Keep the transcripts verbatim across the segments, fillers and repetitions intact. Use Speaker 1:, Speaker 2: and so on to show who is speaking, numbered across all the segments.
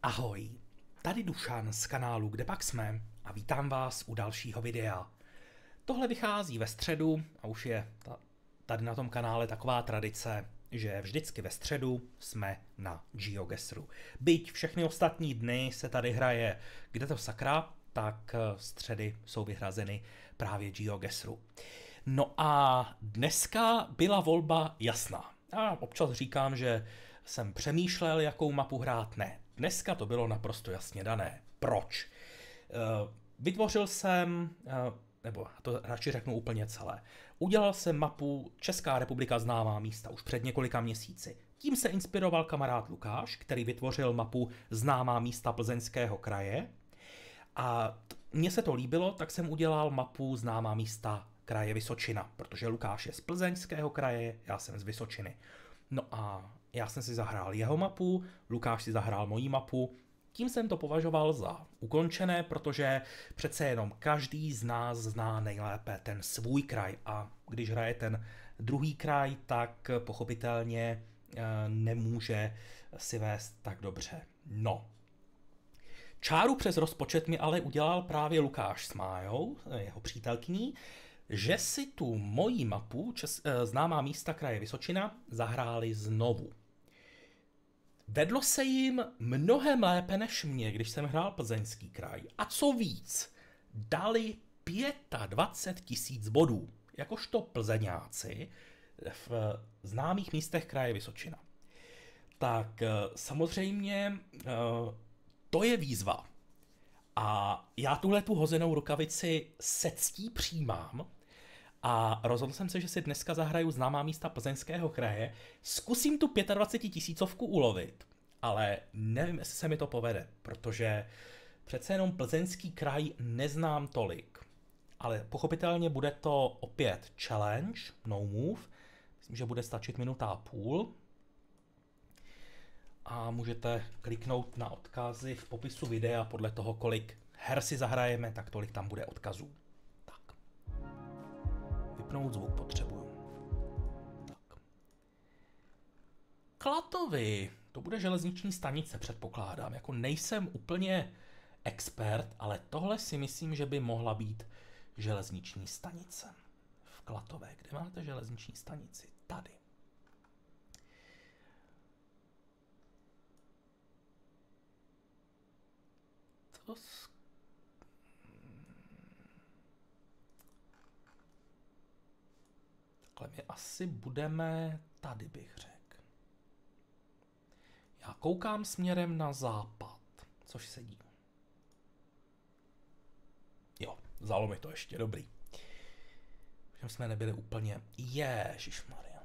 Speaker 1: Ahoj, tady Dušan z kanálu Kde pak jsme a vítám vás u dalšího videa. Tohle vychází ve středu a už je tady na tom kanále taková tradice, že vždycky ve středu jsme na GeoGuessru. Byť všechny ostatní dny se tady hraje Kde to sakra, tak středy jsou vyhrazeny právě GeoGuessru. No a dneska byla volba jasná. Já občas říkám, že jsem přemýšlel, jakou mapu hrát. Ne, dneska to bylo naprosto jasně dané. Proč? Vytvořil jsem, nebo to radši řeknu úplně celé, udělal jsem mapu Česká republika známá místa už před několika měsíci. Tím se inspiroval kamarád Lukáš, který vytvořil mapu Známá místa Plzeňského kraje. A mně se to líbilo, tak jsem udělal mapu Známá místa kraje Vysočina, protože Lukáš je z Plzeňského kraje, já jsem z Vysočiny. No a já jsem si zahrál jeho mapu, Lukáš si zahrál moji mapu. Tím jsem to považoval za ukončené, protože přece jenom každý z nás zná nejlépe ten svůj kraj a když hraje ten druhý kraj, tak pochopitelně nemůže si vést tak dobře. No. Čáru přes rozpočet mi ale udělal právě Lukáš s Májou, jeho přítelkyní, že si tu moji mapu Čes- Známá místa kraje Vysočina zahráli znovu. Vedlo se jim mnohem lépe než mě, když jsem hrál Plzeňský kraj. A co víc, dali dvacet pět tisíc bodů, jakožto Plzeňáci v známých místech kraje Vysočina. Tak samozřejmě to je výzva. A já tuhle tu hozenou rukavici se ctí přijímám a rozhodl jsem se, že si dneska zahraju Známá místa Plzeňského kraje. Zkusím tu dvacet pět tisícovku ulovit, ale nevím, jestli se mi to povede, protože přece jenom Plzeňský kraj neznám tolik. Ale pochopitelně bude to opět challenge, no move. Myslím, že bude stačit minuta a půl. A můžete kliknout na odkazy v popisu videa podle toho, kolik her si zahrajeme, tak tolik tam bude odkazů. Tak. Vypnout zvuk potřebuju. Tak. Klatovy, to bude železniční stanice, předpokládám. Jako nejsem úplně expert, ale tohle si myslím, že by mohla být železniční stanice. V Klatové. Kde máte železniční stanici? Tady. To sk... Takhle my asi budeme tady, bych řekl. Já koukám směrem na západ, což sedí. Jo, vzalo mi to ještě, dobrý. Všem jsme nebyli úplně... Ježišmarja.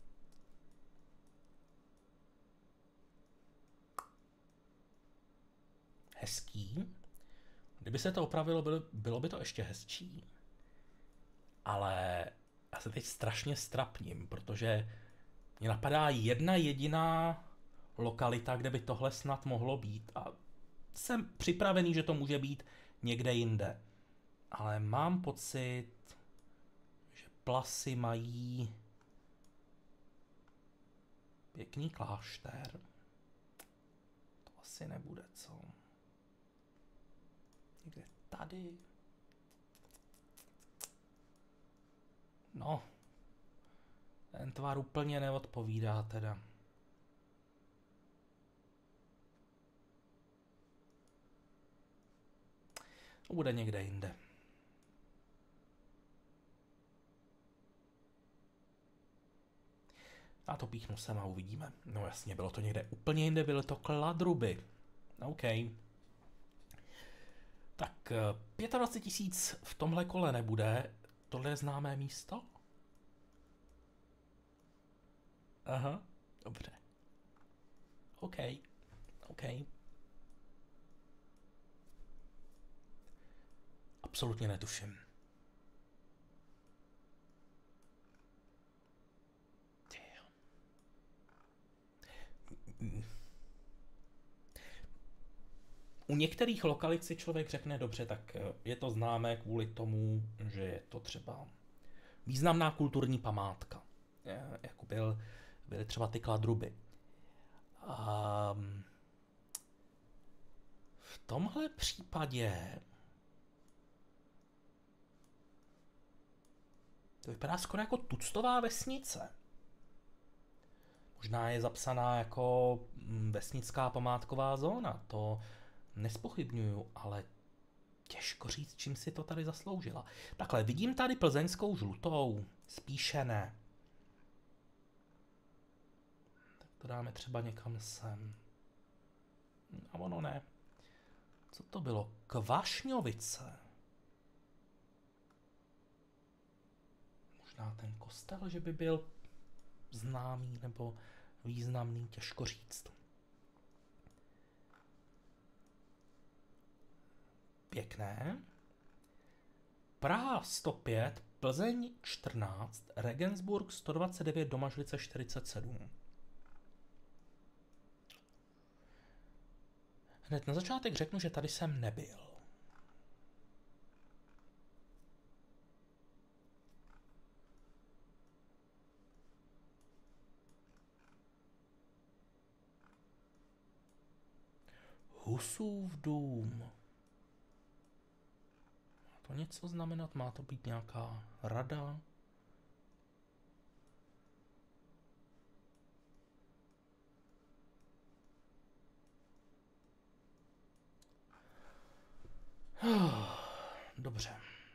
Speaker 1: Hezký. Kdyby se to opravilo, bylo, bylo by to ještě hezčí. Ale já se teď strašně strapním, protože mě napadá jedna jediná lokalita, kde by tohle snad mohlo být. A jsem připravený, že to může být někde jinde. Ale mám pocit, že Plasy mají pěkný klášter. To asi nebude, co? Někde tady. No. Ten tvar úplně neodpovídá teda. To bude někde jinde. A to píchnu sem a uvidíme. No jasně, bylo to někde úplně jinde, byly to Kladruby. OK. Tak dvacet pět tisíc v tomhle kole nebude. Tohle je známé místo? Aha, dobře. OK, OK. Absolutně netuším. U některých lokalit si člověk řekne, dobře, tak je to známé kvůli tomu, že je to třeba významná kulturní památka. Jako byl, byly třeba ty Kladruby. Um, tomhle případě to vypadá skoro jako tuctová vesnice. Možná je zapsaná jako vesnická památková zóna, to nespochybňuju, ale těžko říct, čím si to tady zasloužila. Takhle, vidím tady plzeňskou žlutou, spíše ne. Tak to dáme třeba někam sem. A ono ne. Co to bylo? Kvašňovice. Možná ten kostel, že by byl známý nebo významný, těžko říct. Pěkné. Praha sto pět, Plzeň čtrnáct, Regensburg sto dvacet devět, Domažlice čtyřicet sedm. Hned na začátek řeknu, že tady jsem nebyl. Husův dům. Má to něco znamenat? Má to být nějaká rada? Dobře.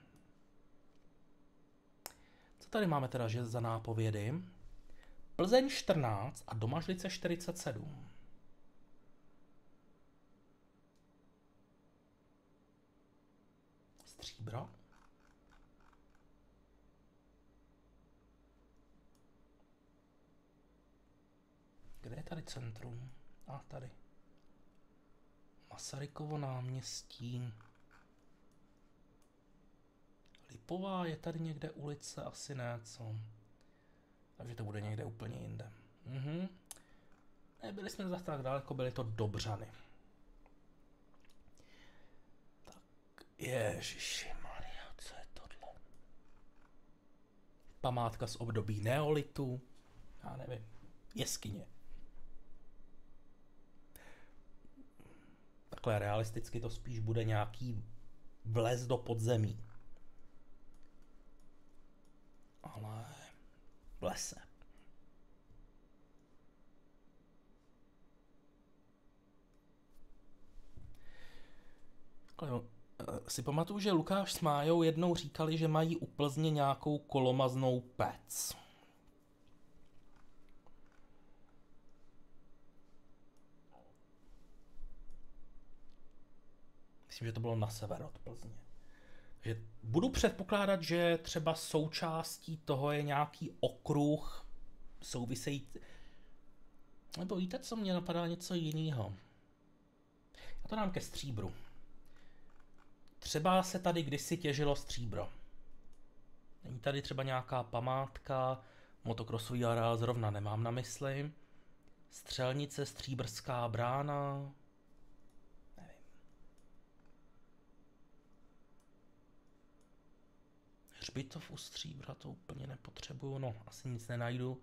Speaker 1: Co tady máme teda že za nápovědy? Plzeň čtrnáct a Domažlice čtyřicet sedm. Stříbro. Kde je tady centrum? A tady. Masarykovo náměstí. Lipová, je tady někde ulice? Asi ne, co? Takže to bude někde úplně jinde. Mhm. Nebyli jsme zase tak daleko, byly to Dobřany. Tak, ježišimaria, co je tohle? Památka z období neolitu. Já nevím. Jeskyně. Takhle realisticky to spíš bude nějaký vlez do podzemí. Ale v lese. Takhle, si pamatuju, že Lukáš s Májou jednou říkali, že mají u Plzně nějakou kolomaznou pec. Myslím, že to bylo na sever od Plzně. Že budu předpokládat, že třeba součástí toho je nějaký okruh související. Nebo víte, co mě napadá něco jiného? Já to dám ke stříbru. Třeba se tady kdysi těžilo stříbro. Není tady třeba nějaká památka, motokrosový areál zrovna nemám na mysli. Střelnice, Stříbrská brána. Nevím. Hřbitov u Stříbra, to úplně nepotřebuju, no, asi nic nenajdu.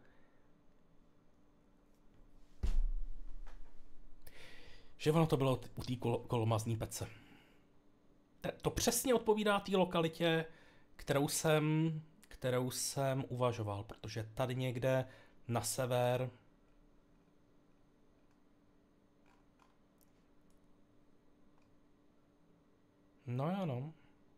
Speaker 1: Že ono to bylo u té kol kolomazní pece. To přesně odpovídá té lokalitě, kterou jsem, kterou jsem uvažoval, protože tady někde na sever no jo, no.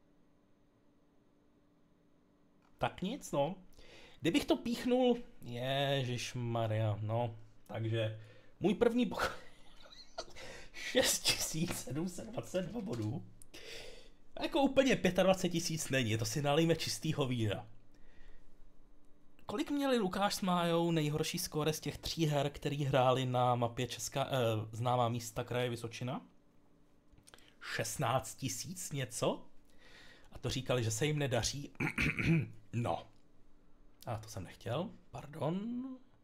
Speaker 1: Tak nic, no. Kdybych to píchnul, ježišmarja, no. Takže můj první pokoj šest tisíc sedm set dvacet dva bodů. Jako úplně dvacet pět tisíc není, to si nalijme čistýho vína. Kolik měli Lukáš s Májou nejhorší skóre z těch tří her, který hráli na mapě Česká, eh, známá místa kraje Vysočina? šestnáct tisíc něco? A to říkali, že se jim nedaří. No. A to jsem nechtěl, pardon.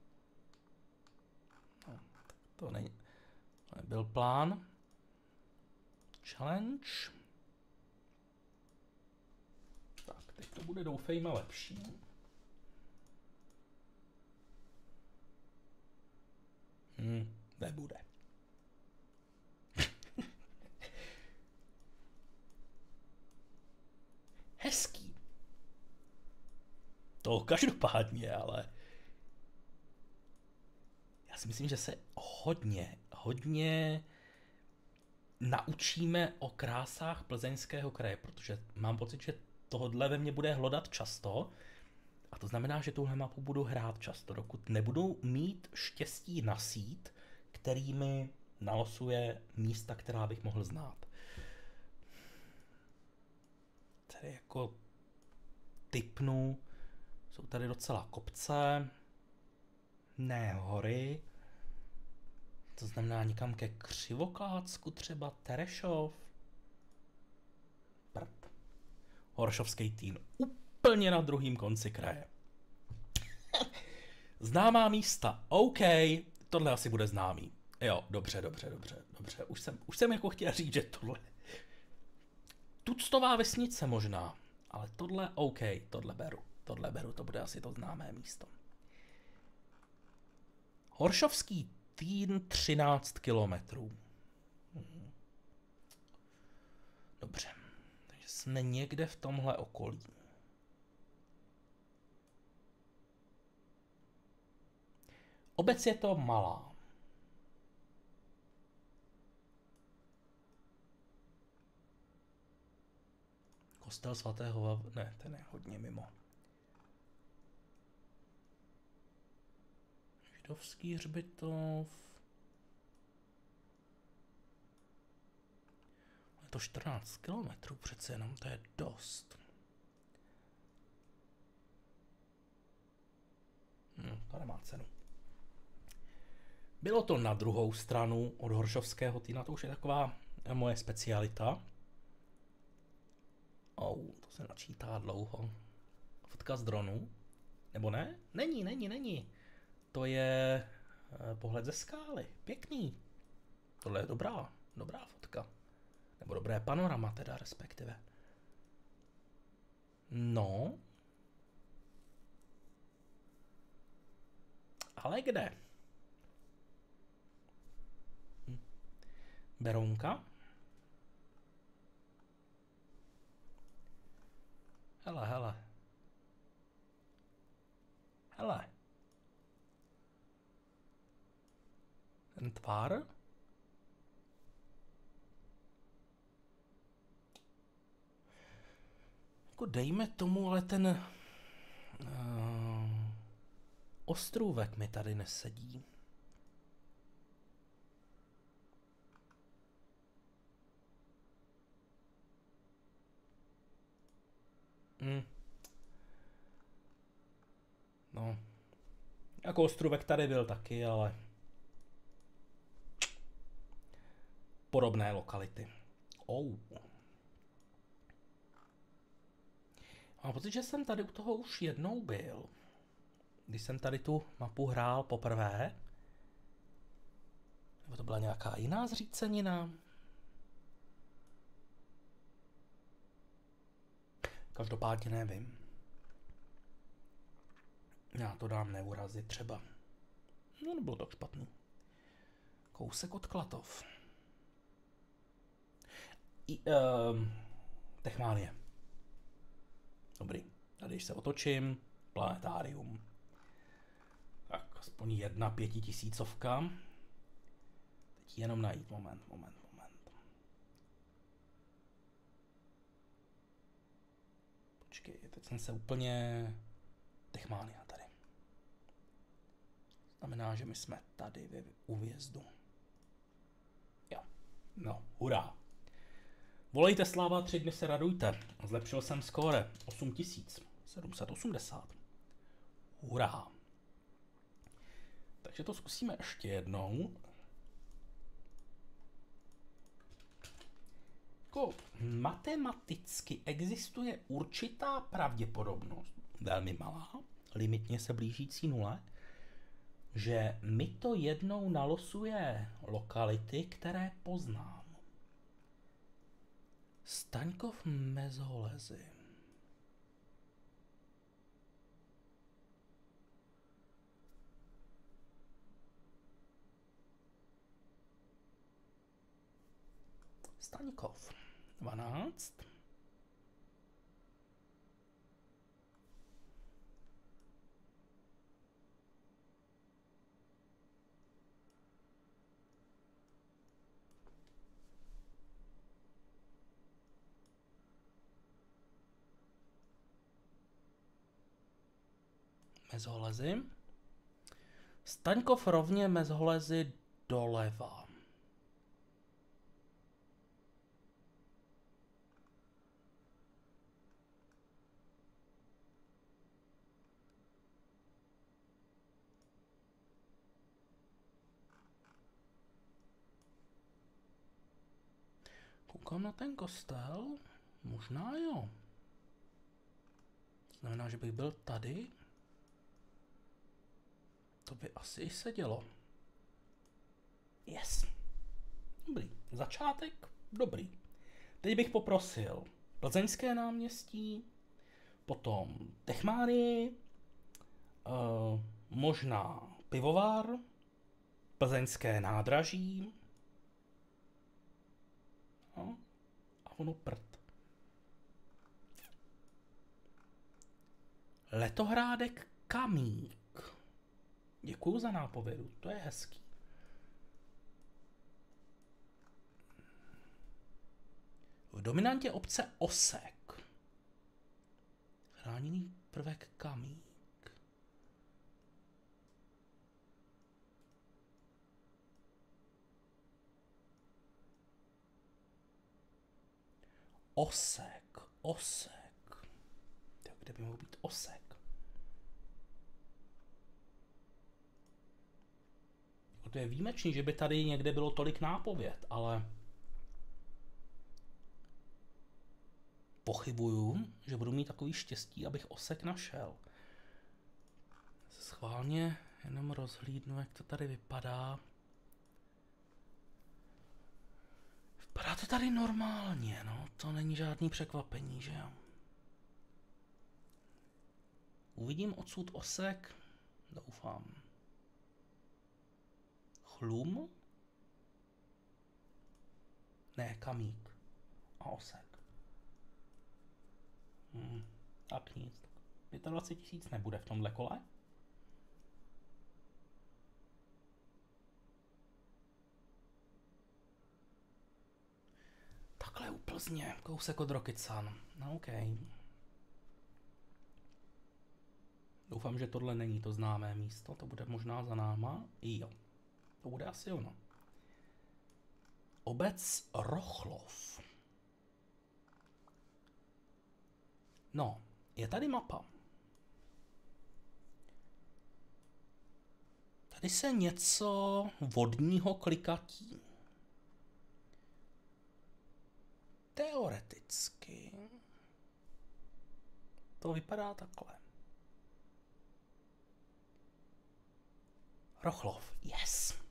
Speaker 1: No, to není, to nebyl plán. Challenge. Tak, teď to bude doufejme lepší. Hmm, nebude. To každopádně, ale já si myslím, že se hodně, hodně naučíme o krásách Plzeňského kraje, protože mám pocit, že tohle ve mně bude hlodat často a to znamená, že tuhle mapu budu hrát často, dokud nebudu mít štěstí na síť, který mi nalosuje místa, která bych mohl znát. Tady jako tipnu, jsou tady docela kopce, ne hory, to znamená někam ke Křivoklácku, třeba Terešov. Prd. Horšovský Týn, úplně na druhém konci kraje. Známá místa, OK, tohle asi bude známý. Jo, dobře, dobře, dobře, dobře. Už jsem, už jsem jako chtěl říct, že tohle... Tuctová vesnice možná, ale tohle OK, tohle beru. Tohle beru, to bude asi to známé místo. Horšovský Týn třináct kilometrů. Dobře, takže jsme někde v tomhle okolí. Obec je to malá. Kostel svatého Vav... Ne, ten je hodně mimo. Židovský hřbitov. Je to čtrnáct kilometrů, přece jenom to je dost. Hm, to nemá cenu. Bylo to na druhou stranu od Horšovského Týna, to už je taková moje specialita. Oh, to se načítá dlouho. Fotka z dronu? Nebo ne? Není, není, není. To je pohled ze skály. Pěkný. Tohle je dobrá, dobrá fotka. Nebo dobré panorama teda respektive. No. Ale kde? Hm. Berounka? Hele, hele. Hele. Ten tvar? Jako dejme tomu, ale ten uh, ostrůvek mi tady nesedí. Hmm. No. Jako ostrůvek tady byl taky, ale podobné lokality. Oh. Mám pocit, že jsem tady u toho už jednou byl. Když jsem tady tu mapu hrál poprvé. Nebo to byla nějaká jiná zřícenina. Každopádně nevím. Já to dám neurazit třeba. No, nebylo tak špatný. Kousek od Klatov. I, uh, Techmánie. Dobrý. A když se otočím, planetárium. Tak, aspoň jedna pětitisícovka. Teď jenom najít. Moment, moment, moment. Počkej, teď jsem se úplně... Techmánia tady. Znamená, že my jsme tady u vjezdu. Jo. No, hurá. Volejte sláva, tři dny se radujte. Zlepšil jsem skóre osm tisíc sedm set osmdesát. Hurá. Takže to zkusíme ještě jednou. Jako matematicky existuje určitá pravděpodobnost, velmi malá, limitně se blížící nule, že mi to jednou nalosuje lokality, které poznám. Staňkov Mezolezy. Staňkov. dvanáct. Mezholezy. Staňkov rovně Mezholezy doleva. Koukám na ten kostel. Možná jo. Znamená, že bych byl tady. To by asi sedělo. Yes. Dobrý. Začátek dobrý. Teď bych poprosil Plzeňské náměstí, potom Techmárii, uh, možná pivovar, Plzeňské nádraží. No, a ono prd. Letohrádek Kamík. Děkuju za nápovědu, to je hezký. V dominantě obce Osek. Chráněný prvek Kamík. Osek, Osek. Kde by mohl být Osek? To je výjimečný, že by tady někde bylo tolik nápověd, ale pochybuju, že budu mít takový štěstí, abych Osek našel. Schválně jenom rozhlídnu, jak to tady vypadá. Vypadá to tady normálně, no, to není žádný překvapení, že jo. Uvidím odsud Osek, doufám. Chlum? Ne, Kamík a Osek. Hmm, tak nic. dvacet pět tisíc nebude v tomhle kole. Takhle u Plzně, kousek od Rokycan. No OK. Doufám, že tohle není to známé místo, to bude možná za náma. I jo. To bude asi ono. Obec Rochlov. No, je tady mapa. Tady se něco vodního klikatí. Teoreticky to vypadá takhle. Rochlov, yes.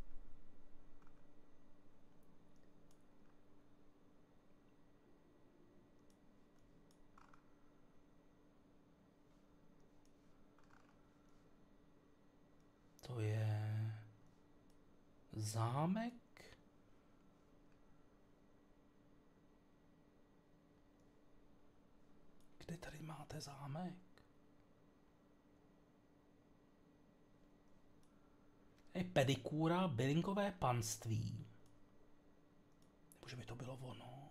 Speaker 1: To je zámek. Kde tady máte zámek? Je pedikúra, bylinkové panství. Nebo že by to bylo ono.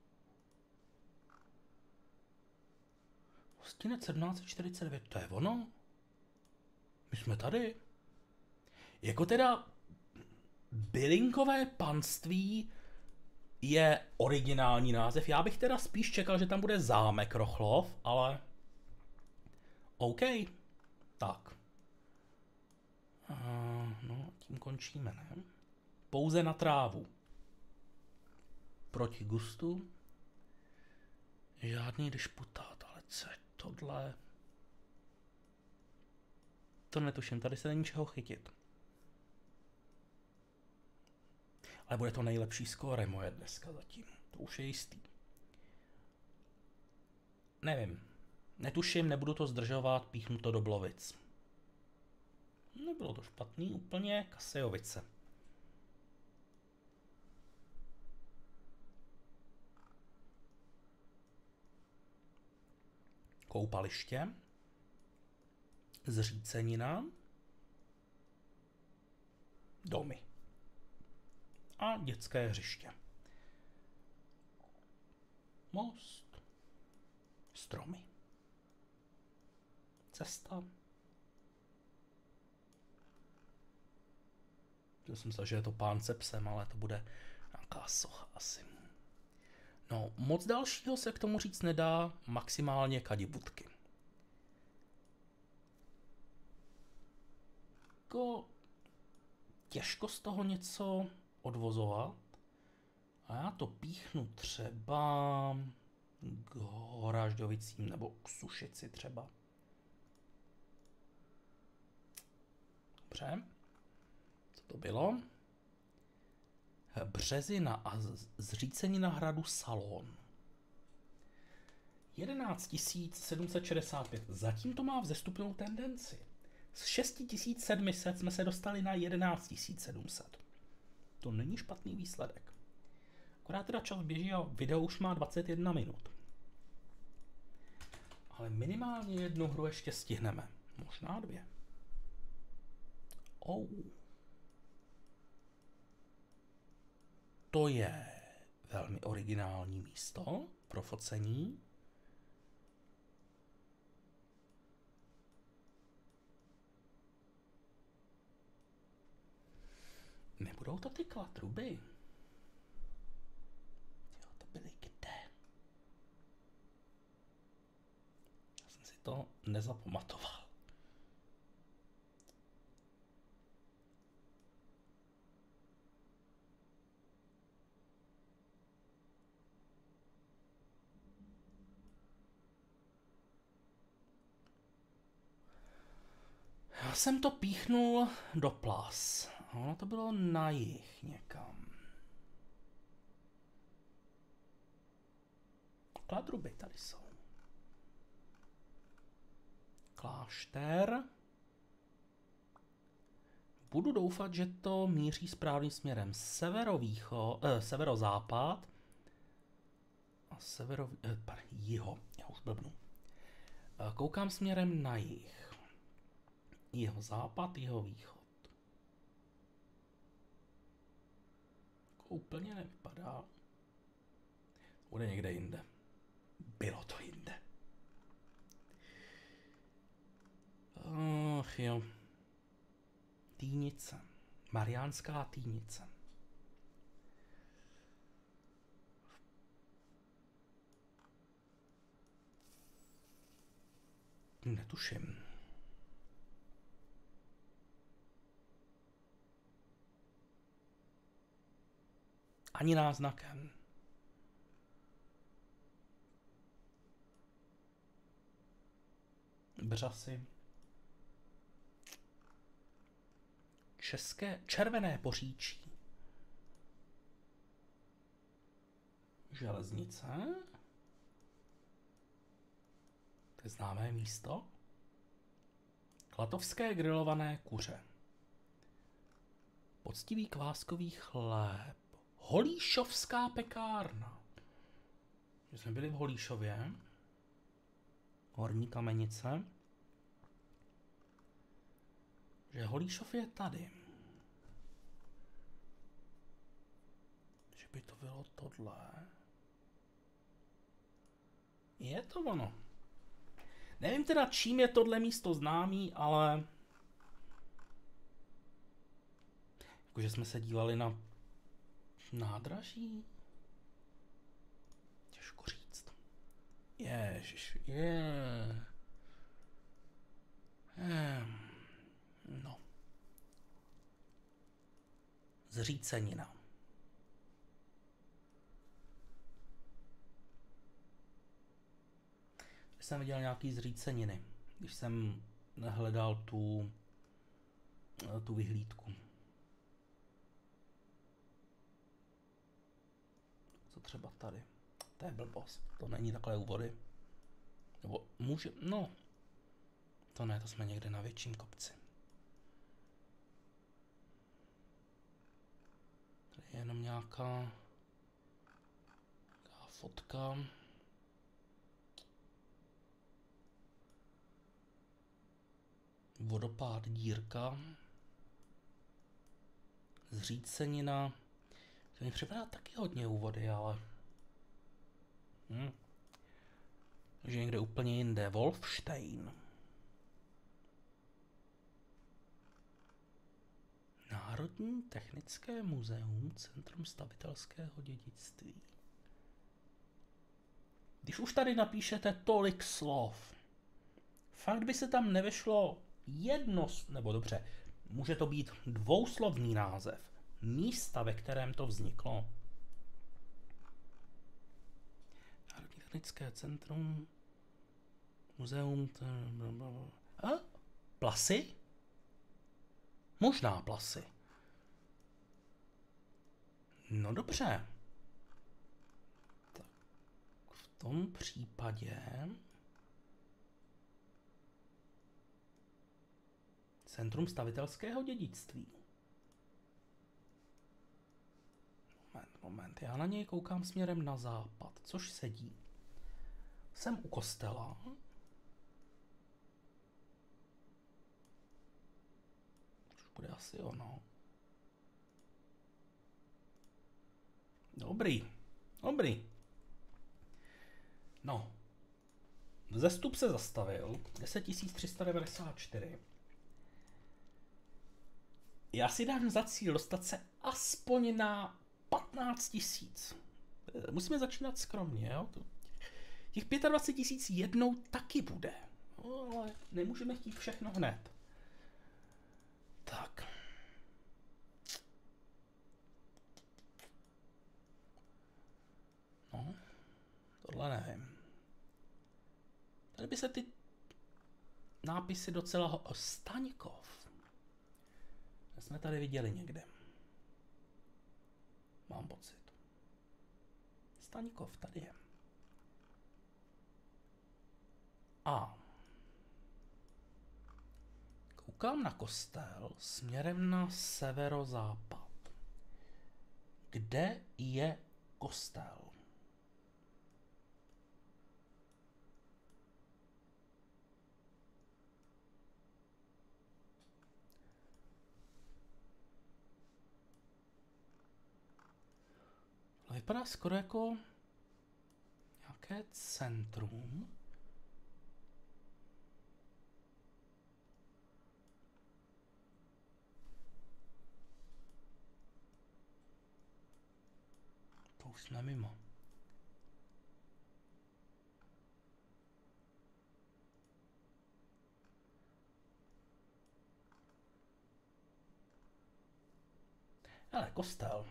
Speaker 1: Hostinec sedmnáct set čtyřicet devět, to je ono? My jsme tady. Jako teda bylinkové panství je originální název. Já bych teda spíš čekal, že tam bude zámek Rochlov, ale OK. Tak. Uh, no, tím končíme, ne? Pouze na trávu. Proti gustu. Žádný disputát, ale co je tohle? To netuším, tady se není čeho chytit. Ale bude to nejlepší skóre moje dneska zatím. To už je jistý. Nevím. Netuším, nebudu to zdržovat, píchnu to do Blovic. Nebylo to špatný úplně, Kasejovice. Koupaliště. Zřícenina. Domy. A dětské hřiště. Most. Stromy. Cesta. Já jsem myslel, že je to pán se psem, ale to bude nějaká socha asi. No, moc dalšího se k tomu říct nedá, maximálně kadibudky. Jako těžko z toho něco odvozovat. A já to píchnu třeba k Horažďovicím nebo k Sušici třeba. Dobře. Co to bylo? Březina a zřícenina hradu Salon. jedenáct tisíc sedm set šedesát pět. Zatím to má vzestupnou tendenci. Z šest tisíc sedm set jsme se dostali na jedenáct tisíc sedm set. To není špatný výsledek. Akorát teda čas běží a video už má dvacet jedna minut. Ale minimálně jednu hru ještě stihneme. Možná dvě. Oh. To je velmi originální místo pro focení. Nebudou to ty klatruby? Jo, to byly kde? Já jsem si to nezapamatoval. Já jsem to píchnul do Plas. Ono to bylo na jih někam. Kladruby tady jsou. Klášter. Budu doufat, že to míří správným směrem. Severovýchod, eh, severozápad a severo, eh, pardon, jiho. Já už blbnu. Eh, koukám směrem na jih. Jeho západ, jeho východ. Jako úplně nevypadá. Bude někde jinde. Bylo to jinde. Ach jo. Týnice. Mariánská Týnice. Netuším. Ani náznakem. Břasy. České červené Poříčí. Železnice. To je známé místo. Klatovské grilované kuře. Poctivý kváskový chléb. Holíšovská pekárna. My jsme byli v Holíšově. Horní Kamenice. Že Holíšov je tady. Že by to bylo tohle. Je to ono. Nevím teda, čím je tohle místo známý, ale... Jakože jsme se dívali na nádraží? Těžko říct. Ježiš, je. Ehm, no. Zřícenina. Když jsem viděl nějaký zříceniny, když jsem hledal tu, tu vyhlídku. Co třeba tady? To je blbost. To není takové úvody. Nebo může... No. To ne, to jsme někde na větším kopci. Tady je jenom nějaká... nějaká fotka. Vodopád Dírka. Zřícenina. To mi připadá taky hodně úvody, ale... Hm. Takže někde úplně jinde. Wolfstein. Národní technické muzeum, Centrum stavitelského dědictví. Když už tady napíšete tolik slov, fakt by se tam nevešlo jedno, nebo dobře, může to být dvouslovný název místa, ve kterém to vzniklo. Národní technické centrum, muzeum, a? Plasy? Možná Plasy. No dobře. Tak v tom případě Centrum stavitelského dědictví. Moment, moment. Já na něj koukám směrem na západ, což sedí. Jsem u kostela. Už bude asi ono. Dobrý, dobrý. No. Vzestup se zastavil. deset tisíc tři sta devadesát čtyři. Já si dám za cíl dostat se aspoň na patnáct tisíc. Musíme začínat skromně, jo? Těch dvacet pět tisíc jednou taky bude. No, ale nemůžeme chtít všechno hned. Tak. No, tohle nevím. Tady by se ty nápisy docela ho... Staňkov. Jsme tady viděli někde. Mám pocit. Staňkov tady je. A koukám na kostel směrem na severozápad. Kde je kostel? Vypadá skoro jako nějaké centrum. To už jsme mimo. Ale kostel.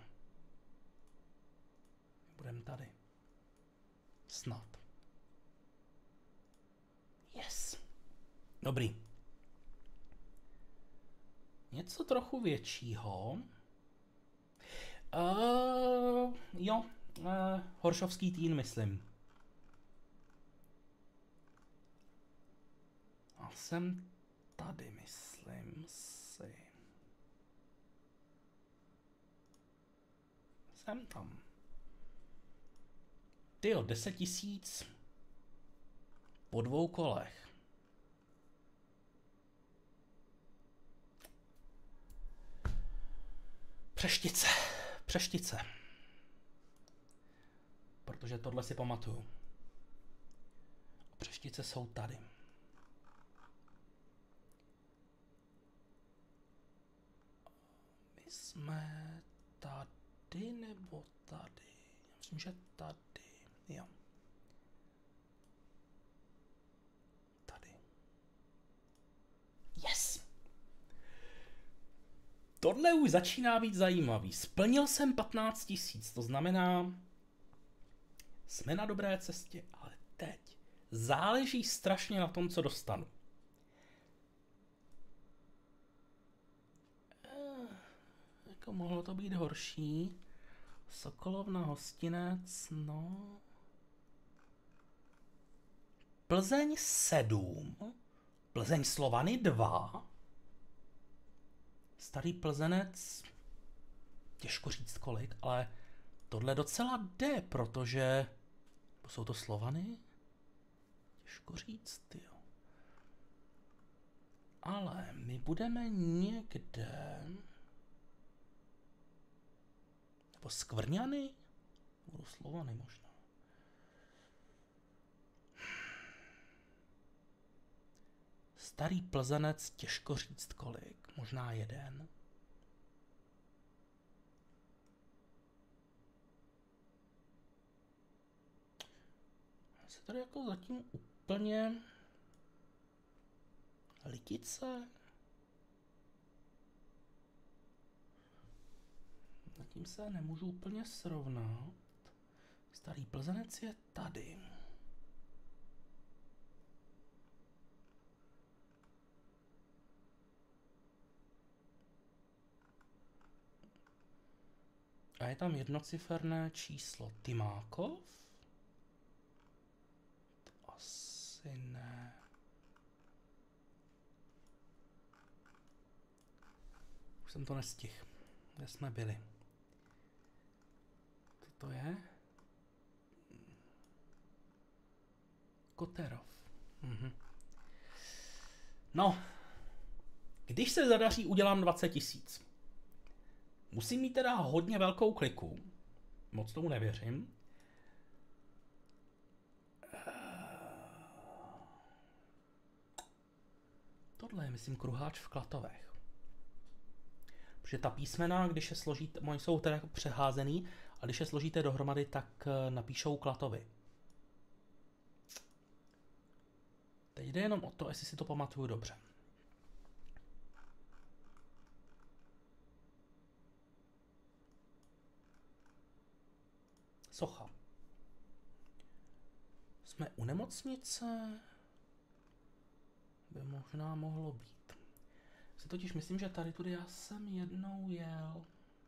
Speaker 1: Budeme tady. Snad. Yes. Dobrý. Něco trochu většího. Uh, jo, uh, Horšovský Týn, myslím. A jsem tady, myslím si. Jsem tam. Tyjo, deset tisíc po dvou kolech. Přeštice. Přeštice. Protože tohle si pamatuju. Přeštice jsou tady. My jsme tady nebo tady? Já myslím, že tady. Jo. Tady. Yes! Tohle už začíná být zajímavý. Splnil jsem patnáct tisíc, to znamená, jsme na dobré cestě, ale teď záleží strašně na tom, co dostanu. Eh, jako mohlo to být horší. Sokolovna, hostinec, no... Plzeň sedm, Plzeň Slovany dva, Starý Plzenec, těžko říct kolik, ale tohle docela jde, protože jsou to Slovany, těžko říct, jo. Ale my budeme někde, nebo Skvrňany, budou Slovany možná. Starý Plzenec, těžko říct kolik, možná jeden. se tady jako zatím úplně Litice. Zatím se nemůžu úplně srovnat. Starý Plzenec je tady. A je tam jednociferné číslo. Tymákov? To asi ne. Už jsem to nestihl. Kde jsme byli? Co to je? Koterov. Mhm. No. Když se zadaří, udělám dvacet tisíc. Musím mít teda hodně velkou kliku. Moc tomu nevěřím. Tohle je, myslím, kruháč v Klatovech. Protože ta písmena, když je složíte, oni jsou teda jako přeházený, a když je složíte dohromady, tak napíšou Klatovy. Teď jde jenom o to, jestli si to pamatuju dobře. Socha. Jsme u nemocnice? By možná mohlo být. Si totiž myslím, že tady tudy já jsem jednou jel.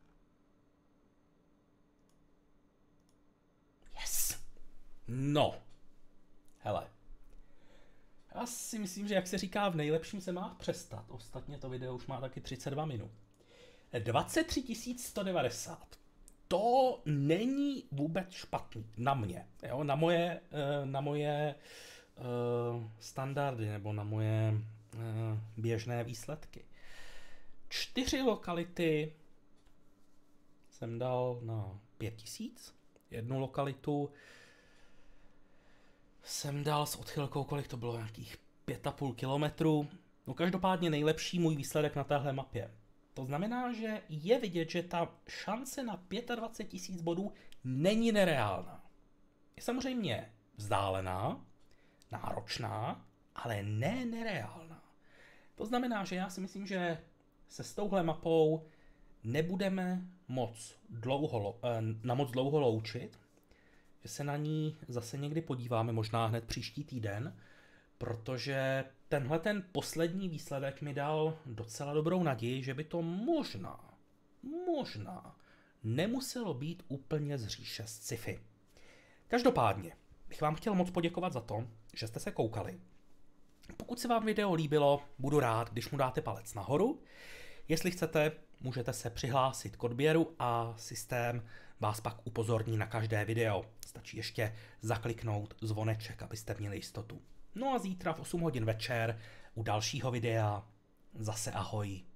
Speaker 1: Yes! No. Hele. Já si myslím, že jak se říká, v nejlepším se má přestat. Ostatně to video už má taky třicet dva minut. dvacet tři tisíc sto devadesát. To není vůbec špatný na mě, jo? Na moje, na moje uh, standardy nebo na moje uh, běžné výsledky. Čtyři lokality jsem dal na pět tisíc. Jednu lokalitu jsem dal s odchylkou, kolik to bylo, nějakých pět a půl kilometru. No každopádně nejlepší můj výsledek na téhle mapě. To znamená, že je vidět, že ta šance na dvacet pět tisíc bodů není nereálná. Je samozřejmě vzdálená, náročná, ale ne nereálná. To znamená, že já si myslím, že se s touhle mapou nebudeme moc dlouho, na moc dlouho loučit, že se na ní zase někdy podíváme, možná hned příští týden, protože tenhle ten poslední výsledek mi dal docela dobrou naději, že by to možná, možná nemuselo být úplně z říše z sci-fi. Každopádně bych vám chtěl moc poděkovat za to, že jste se koukali. Pokud se vám video líbilo, budu rád, když mu dáte palec nahoru. Jestli chcete, můžete se přihlásit k odběru a systém vás pak upozorní na každé video. Stačí ještě zakliknout zvoneček, abyste měli jistotu. No a zítra v osm hodin večer u dalšího videa zase ahoj.